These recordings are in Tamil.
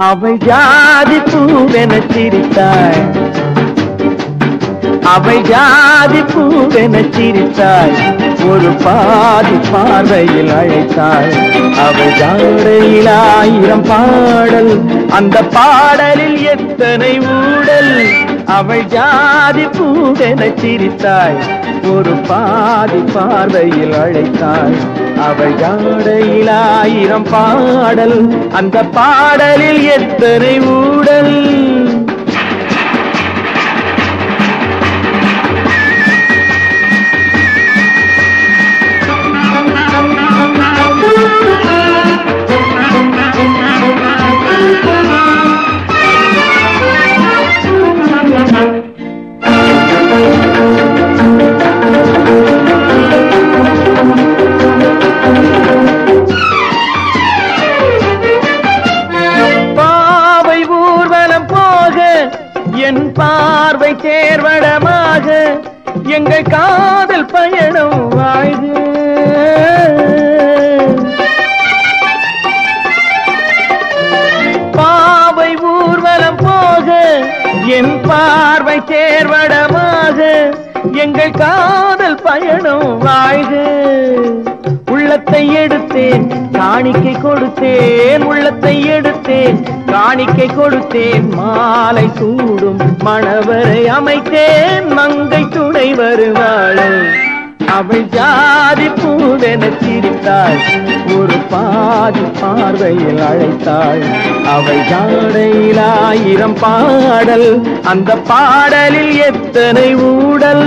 அவள் ஜாதி பூவென சிரித்தாள், அவள் ஜாதி பூவென சிரித்தாள், ஒரு பாதி பார்வையில் அழைத்தாள். அவள் ஜாடையில் 1000 பாடல், அந்த பாடலில் எத்தனை ஊடல். அவள் ஜாதி பூவென சிரித்தாள், ஒரு பாதி பார்வையில் அழைத்தாள். அவள் ஜாடையில் 1000 பாடல், அந்த பாடலில் எத்தனை ஊடல். என் பார்வை தேர்வடமாக எங்கள் காதல் பயணம் வாழ்க. பாவை ஊர்வலம் போக என் பார்வை தேர்வடமாக எங்கள் காதல் பயணம் வாழ்க. உள்ளத்தை எடுத்தேன் காணிக்கை கொடுத்தேன், உள்ளத்தை எடுத்தேன் காணிக்கை கொடுத்தேன். மாலை சூடும் மணவரை அமைத்தேன், மங்கை துணை வருவாளே. அவள் ஜாதி பூவென சிரித்தாள், ஒரு பாதி பார்வையில் அழைத்தாள். அவள் ஜாடையில் 1000 பாடல், அந்த பாடலில் எத்தனை ஊடல்.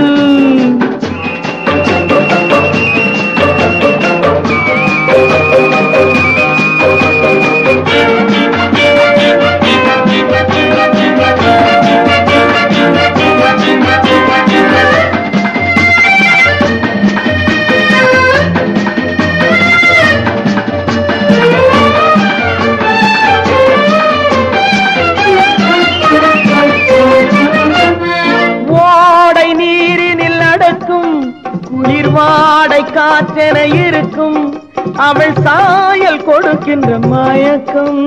குளிர் வாடை காற்றென இருக்கும், அவள் சாயல் கொடுக்கின்ற மயக்கம்.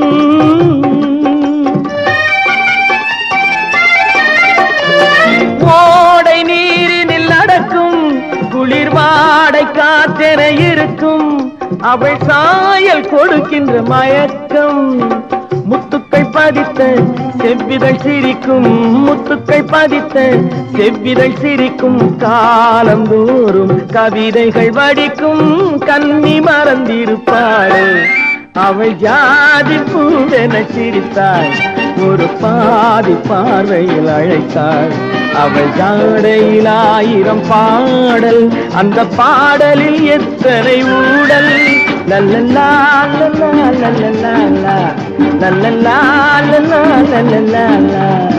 ஓடை நீரினில் நடக்கும், குளிர் வாடை காற்றென இருக்கும், அவள் சாயல் கொடுக்கின்ற மயக்கம். முத்துக்கள் பதித்த செவ்விதழ் சிரிக்கும், முத்துக்கள் பதித்த செவ்விதழ் சிரிக்கும். காலந்தோறும் கவிதைகள் வடிக்கும், கன்னி மறந்திருப்பாளே. அவள் ஜாதி பூவென சிரித்தாள், ஒரு பாதி பார்வையில் அழைத்தாள். அவள் ஜாடையில் 1000 பாடல், அந்த பாடலில் எத்தனை ஊடல். லல்லலா லல்லா லல்லலா லல்லலா லல்லலா லல்லலா.